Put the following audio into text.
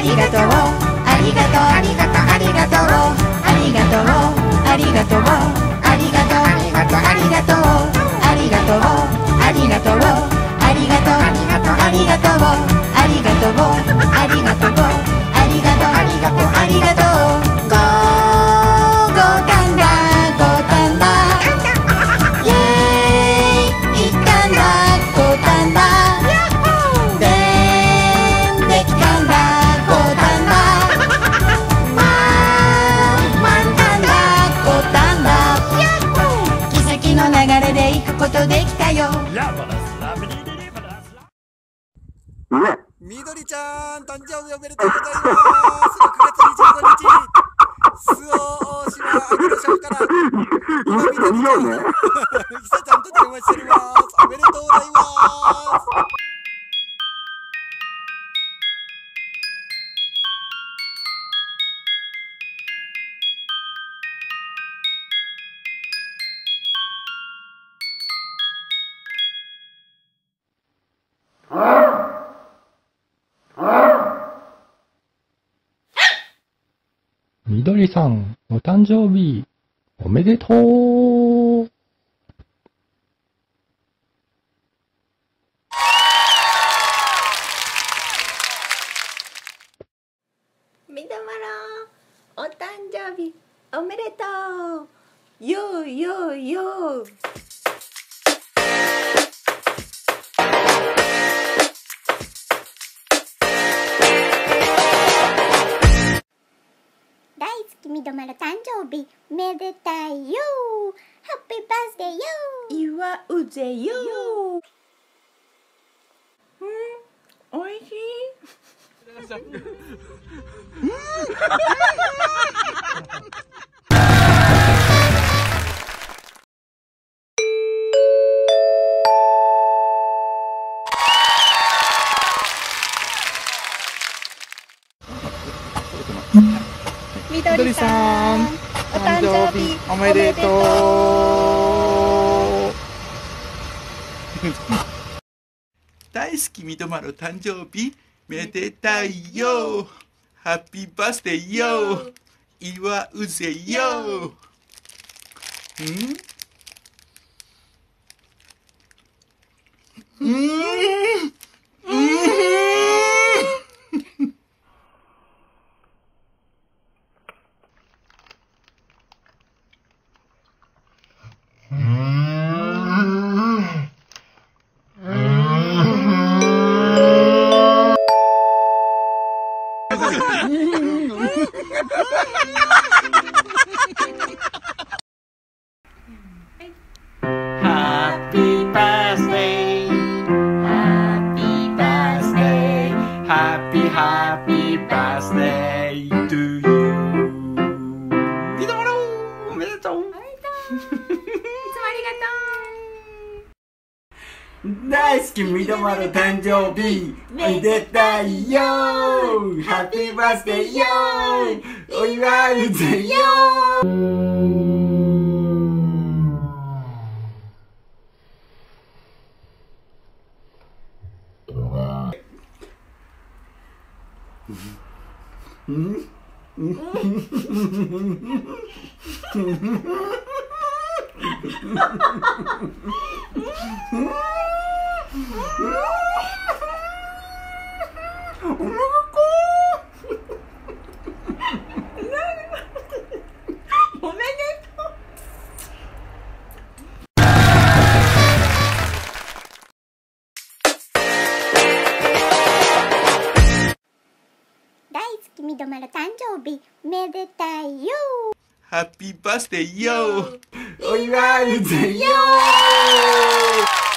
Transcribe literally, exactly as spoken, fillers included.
りがとうありがとうありがとうありがとうありがとうありがとうありがとうありがとうありがとうありがとうありがとうありがとうありがとうありがとうありがとうありがとうありがとうありがとうありがとうゴーゴータンダゴータンダイエーイいったんだゴータンダでんできたんだゴータンダワンワンタンダゴータンダ奇跡の流れで行くことできたよ。 みどりちゃん、誕生日おめでとうございます。くがつにじゅうごにち、周防大島アグロショーから今みどりちゃん、ひさちゃんと電話しております。おめでとうございます。 みどりさん、お誕生日、おめでとう。 みどまろ、お誕生日、おめでとう。よーよーよー。 大好きみどまろ誕生日めでたいよハッピーバースデーよ祝うぜよー。うん、おいしい。みどりさん、お誕生日おめでとう。 大好きみどまろ誕生日めでたいよ。ハッピーバースデーよ。祝うぜよ。うんうん Happy birthday, happy birthday, happy happy birthday to you. みどまろおめでとう。おめでとう。いつもありがとう。大好きみどまろ誕生日めでたいよ。ハッピーバースデーよ。お祝いぜよ。うんみどまろ誕生日めでたいよハッピーバースデーよ。 お祝いぜよ。